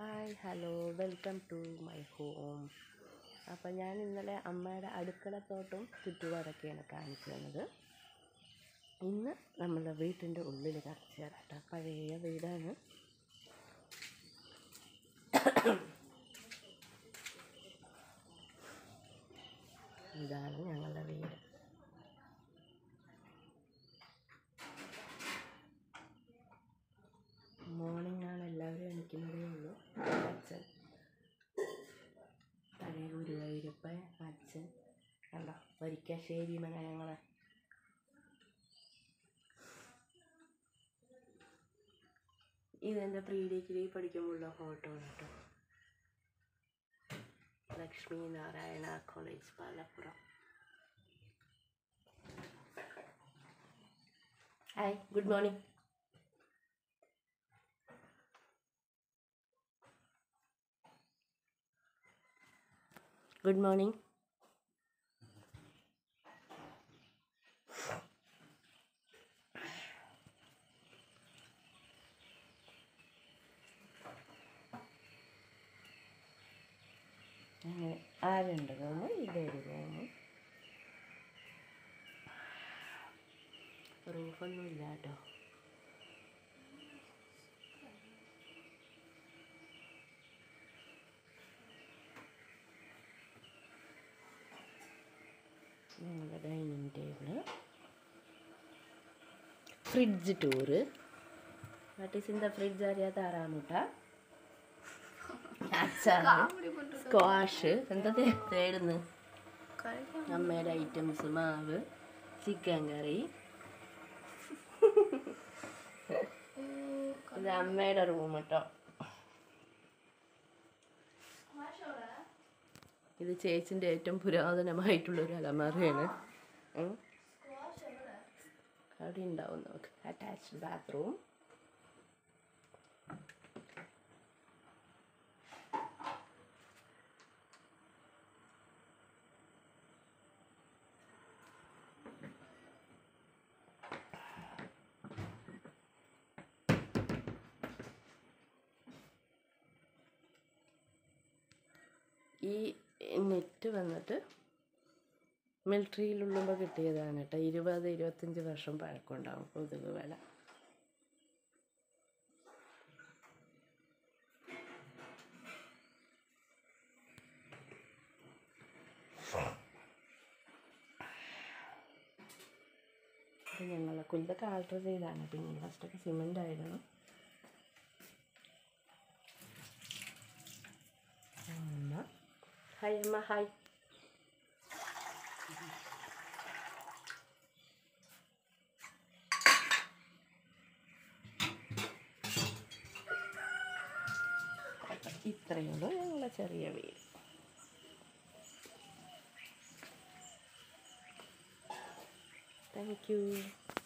Hi hello welcome to my home. അപ്പോൾ ഞാൻ ഇന്നലെ അമ്മയുടെ അടുക്കളത്തോട്ടം ചുറ്റുപാടൊക്കെയാണ് കാണിച്ചു തന്നത്. ഇന്ന് നമ്മുടെ വീട്ടിൻ്റെ ഉള്ളിൽ കാണിച്ചു തരാം കേട്ടോ. പഴയ വീടാണ്. ഇതാണ് ഞങ്ങളുടെ വീട്. മോർണിംഗ് ആണ്, എല്ലാവരും എണീക്കുന്നതേ ഉള്ളൂ. അച്ഛൻ പഴയ ഗുരുവായൂരപ്പൻ, അച്ഛൻ കണ്ടോ വരിക്കാശ്ശേരി ഞങ്ങളെ. ഇതെൻ്റെ പ്രീ ഡിഗ്രി പഠിക്കുമ്പോഴുള്ള ഫോട്ടോ ആണ് കേട്ടോ. Lakshmi Narayana college Palappuram. Hi, good morning. Good morning. ആരുണ്ട് റൂമ്? ഇതൊരു റൂമ്. റൂഫൊന്നും ഇല്ല കേട്ടോ. ഞങ്ങളുടെ dining table. Fridge tour. What is in the fridge അറിയാത്ത ആറാമുട്ട, അച്ചാറ്, സ്ക്വാഷ്, എന്താ തേടുന്നു, അമ്മയുടെ ഐറ്റംസ്, മാവ്, ചിക്കൻ കറി. ഇത് അമ്മയുടെ റൂം കേട്ടോ. ഇത് ചേച്ചിൻ്റെ ഏറ്റവും പുരാതനമായിട്ടുള്ളൊരു അലമാരയാണ്. അവിടെ ഉണ്ടാവും നമുക്ക് അറ്റാച്ച്ഡ് ബാത്റൂം. ഈ നെറ്റ് വന്നിട്ട് മിലിറ്ററിയിലുള്ളുമ്പോൾ കിട്ടിയതാണ് കേട്ടോ. 20-25 വർഷം പഴക്കമുണ്ടാവും കൊതുക് വില. ഇത് ഞങ്ങളെ കുല്ലൊക്കെ ആൾട്ടർ ചെയ്താണ്. പിന്നെ ഫസ്റ്റൊക്കെ സിമെൻ്റ് ആയിരുന്നു. അമ്മ ഹായ്, അമ്മ ഹായ്. ഇത്രയേ ഉള്ളൂ ഞങ്ങളെ ചെറിയ വീട്. Thank U.